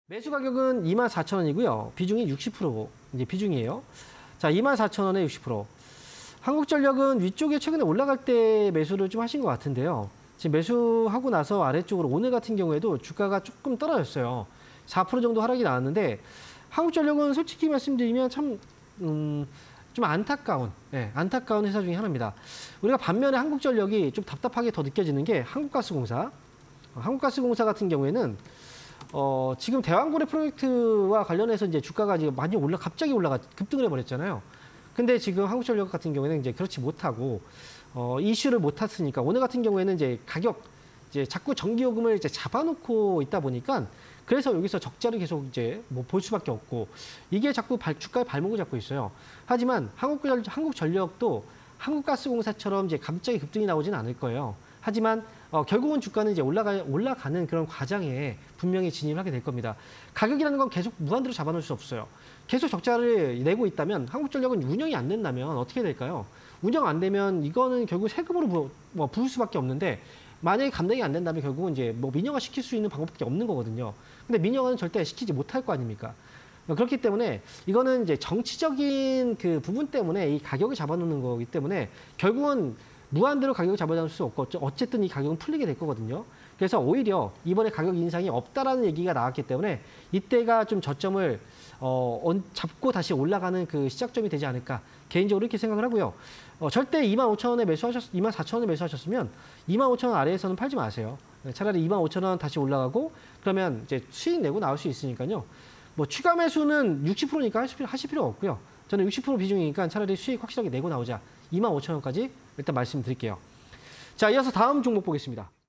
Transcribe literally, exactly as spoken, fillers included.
매수 가격은 이만 사천 원이고요. 비중이 육십 퍼센트 이제 비중이에요. 자, 이만 사천 원에 육십 퍼센트. 한국전력은 위쪽에 최근에 올라갈 때 매수를 좀 하신 것 같은데요. 지금 매수하고 나서 아래쪽으로 오늘 같은 경우에도 주가가 조금 떨어졌어요. 사 퍼센트 정도 하락이 나왔는데 한국전력은 솔직히 말씀드리면 참 음, 좀 안타까운, 예, 안타까운 회사 중에 하나입니다. 우리가 반면에 한국전력이 좀 답답하게 더 느껴지는 게 한국가스공사. 어, 한국가스공사 같은 경우에는 어, 지금 대왕고래 프로젝트와 관련해서 이제 주가가 지금 많이 올라, 갑자기 올라가 급등을 해버렸잖아요. 근데 지금 한국전력 같은 경우에는 이제 그렇지 못하고, 어, 이슈를 못 탔으니까 오늘 같은 경우에는 이제 가격, 이제 자꾸 전기요금을 이제 잡아놓고 있다 보니까 그래서 여기서 적자를 계속 이제 뭐 볼 수밖에 없고 이게 자꾸 발, 주가에 발목을 잡고 있어요. 하지만 한국전력, 한국전력도 한국가스공사처럼 이제 갑자기 급등이 나오지는 않을 거예요. 하지만 어, 결국은 주가는 이제 올라가, 올라가는 그런 과정에 분명히 진입을 하게 될 겁니다. 가격이라는 건 계속 무한대로 잡아놓을 수 없어요. 계속 적자를 내고 있다면 한국전력은 운영이 안 된다면 어떻게 될까요? 운영 안 되면 이거는 결국 세금으로 부, 뭐 부을 수밖에 없는데 만약에 감당이 안 된다면 결국은 이제 뭐 민영화 시킬 수 있는 방법밖에 없는 거거든요. 근데 민영화는 절대 시키지 못할 거 아닙니까? 그렇기 때문에 이거는 이제 정치적인 그 부분 때문에 이 가격을 잡아놓는 거기 때문에 결국은 무한대로 가격을 잡아놓을 수 없고 어쨌든 이 가격은 풀리게 될 거거든요. 그래서 오히려 이번에 가격 인상이 없다라는 얘기가 나왔기 때문에 이때가 좀 저점을 어, 잡고 다시 올라가는 그 시작점이 되지 않을까 개인적으로 이렇게 생각을 하고요. 어, 절대 이만 오천 원에 매수하셨, 이만 사천 원에 매수하셨으면 이만 오천 원 아래에서는 팔지 마세요. 차라리 이만 오천 원 다시 올라가고 그러면 이제 수익 내고 나올 수 있으니까요. 뭐 추가 매수는 육십 퍼센트니까 하실, 하실 필요 없고요. 저는 육십 퍼센트 비중이니까 차라리 수익 확실하게 내고 나오자. 이만 오천 원까지 일단 말씀드릴게요. 자, 이어서 다음 종목 보겠습니다.